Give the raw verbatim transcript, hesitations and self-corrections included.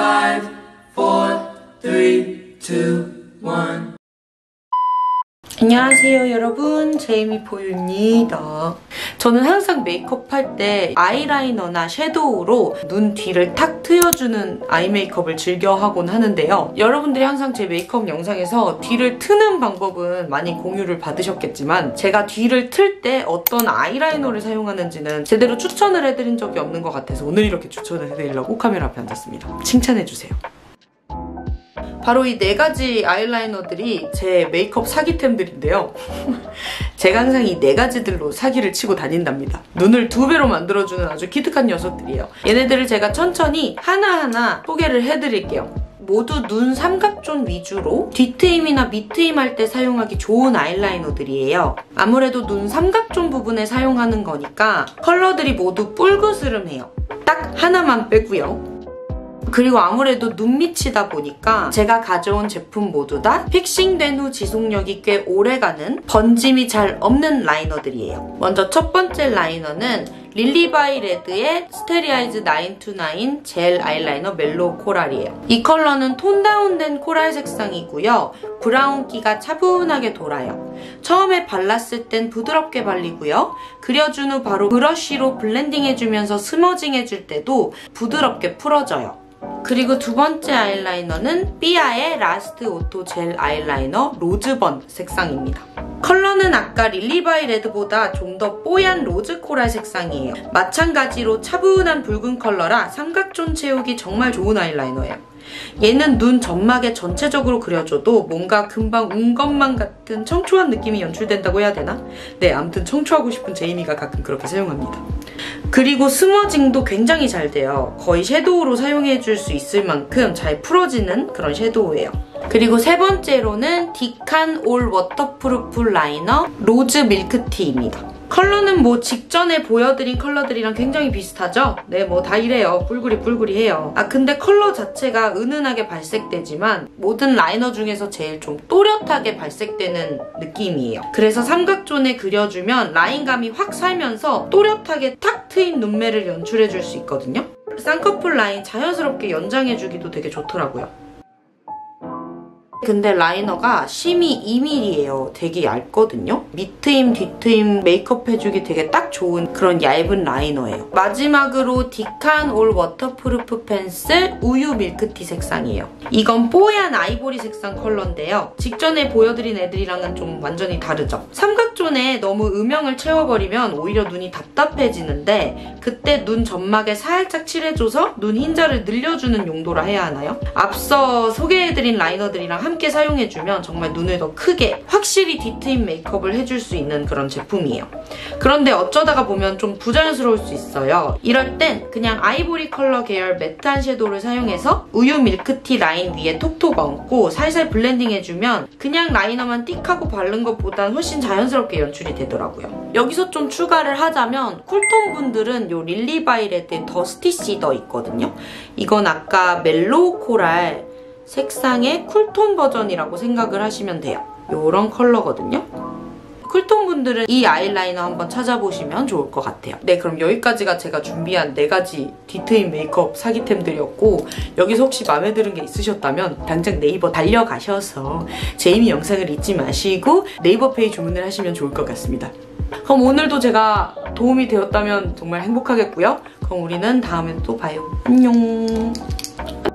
five, four, three, two, one. 안녕하세요 여러분, 제이미포유입니다. 저는 항상 메이크업 할 때 아이라이너나 섀도우로 눈 뒤를 탁 트여주는 아이 메이크업을 즐겨 하곤 하는데요. 여러분들이 항상 제 메이크업 영상에서 뒤를 트는 방법은 많이 공유를 받으셨겠지만 제가 뒤를 틀 때 어떤 아이라이너를 사용하는지는 제대로 추천을 해드린 적이 없는 것 같아서 오늘 이렇게 추천을 해드리려고 카메라 앞에 앉았습니다. 칭찬해주세요. 바로 이 네 가지 아이라이너들이 제 메이크업 사기템들인데요. 제가 항상 이 네 가지들로 사기를 치고 다닌답니다. 눈을 두 배로 만들어주는 아주 기특한 녀석들이에요. 얘네들을 제가 천천히 하나하나 소개를 해드릴게요. 모두 눈 삼각존 위주로 뒤트임이나 밑트임 할 때 사용하기 좋은 아이라이너들이에요. 아무래도 눈 삼각존 부분에 사용하는 거니까 컬러들이 모두 뿔그스름해요. 딱 하나만 빼고요. 그리고 아무래도 눈밑이다 보니까 제가 가져온 제품 모두 다 픽싱된 후 지속력이 꽤 오래가는 번짐이 잘 없는 라이너들이에요. 먼저 첫 번째 라이너는 릴리바이 레드의 스테리아이즈 나인투나인 젤 아이라이너 멜로우 코랄이에요. 이 컬러는 톤 다운된 코랄 색상이고요. 브라운기가 차분하게 돌아요. 처음에 발랐을 땐 부드럽게 발리고요. 그려준 후 바로 브러쉬로 블렌딩해주면서 스머징해줄 때도 부드럽게 풀어져요. 그리고 두 번째 아이라이너는 삐아의 라스트 오토 젤 아이라이너 로즈번 색상입니다. 컬러는 아까 릴리바이 레드보다 좀 더 뽀얀 로즈 코랄 색상이에요. 마찬가지로 차분한 붉은 컬러라 삼각존 채우기 정말 좋은 아이라이너예요. 얘는 눈 점막에 전체적으로 그려줘도 뭔가 금방 운 것만 같은 청초한 느낌이 연출된다고 해야 되나? 네, 아무튼 청초하고 싶은 제이미가 가끔 그렇게 사용합니다. 그리고 스머징도 굉장히 잘 돼요. 거의 섀도우로 사용해줄 수 있을 만큼 잘 풀어지는 그런 섀도우예요. 그리고 세 번째로는 디칸 올 워터프루프 라이너 로즈 밀크티입니다. 컬러는 뭐 직전에 보여드린 컬러들이랑 굉장히 비슷하죠? 네, 뭐 다 이래요. 뿔구리 뿔구리해요. 아, 근데 컬러 자체가 은은하게 발색되지만 모든 라이너 중에서 제일 좀 또렷하게 발색되는 느낌이에요. 그래서 삼각존에 그려주면 라인감이 확 살면서 또렷하게 탁 트인 눈매를 연출해줄 수 있거든요? 쌍꺼풀 라인 자연스럽게 연장해주기도 되게 좋더라고요. 근데 라이너가 심이 이 밀리미터예요. 되게 얇거든요. 밑트임, 뒤트임 메이크업 해주기 되게 딱 좋은 그런 얇은 라이너예요. 마지막으로 디칸 올 워터프루프 펜슬 우유 밀크티 색상이에요. 이건 뽀얀 아이보리 색상 컬러인데요. 직전에 보여드린 애들이랑은 좀 완전히 다르죠. 삼각존에 너무 음영을 채워버리면 오히려 눈이 답답해지는데 그때 눈 점막에 살짝 칠해줘서 눈 흰자를 늘려주는 용도라 해야 하나요? 앞서 소개해드린 라이너들이랑 함께 함께 사용해주면 정말 눈을 더 크게 확실히 뒤트임 메이크업을 해줄 수 있는 그런 제품이에요. 그런데 어쩌다가 보면 좀 부자연스러울 수 있어요. 이럴 땐 그냥 아이보리 컬러 계열 매트한 섀도우를 사용해서 우유 밀크티 라인 위에 톡톡 얹고 살살 블렌딩 해주면 그냥 라이너만 띡하고 바른 것보단 훨씬 자연스럽게 연출이 되더라고요. 여기서 좀 추가를 하자면 쿨톤 분들은 요 릴리바이 레드의 더스티 시더 있거든요. 이건 아까 멜로우 코랄 색상의 쿨톤 버전이라고 생각을 하시면 돼요. 요런 컬러거든요. 쿨톤 분들은 이 아이라이너 한번 찾아보시면 좋을 것 같아요. 네, 그럼 여기까지가 제가 준비한 네 가지 뒤트임 메이크업 사기템들이었고 여기서 혹시 마음에 드는 게 있으셨다면 당장 네이버 달려가셔서 제이미 영상을 잊지 마시고 네이버 페이 주문을 하시면 좋을 것 같습니다. 그럼 오늘도 제가 도움이 되었다면 정말 행복하겠고요. 그럼 우리는 다음에 또 봐요. 안녕.